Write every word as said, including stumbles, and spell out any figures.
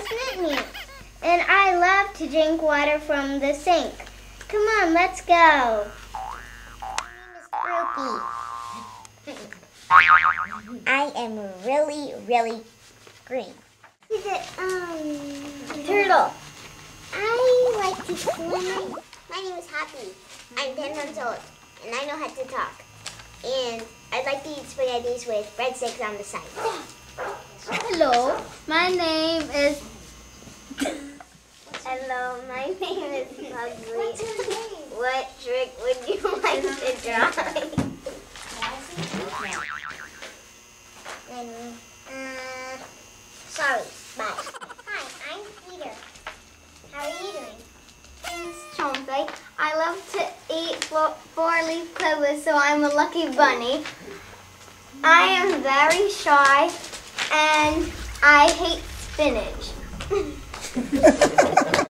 snip me. And I love to drink water from the sink. Come on, let's go. My name is Groupie. I am really, really green. Is it, um, turtle? I like to swim. My name is Happy. I'm ten months old, and I know how to talk. And I'd like to eat spaghettis with breadsticks on the side. Hello, my name is... Hello, my name is Pugsley. What's your name? What trick would you like to try? And, uh, sorry, bye. Hi, I'm Peter. How are you doing? It's Chompy. I love to eat four-leaf clover, so I'm a lucky bunny. I am very shy, and I hate spinach.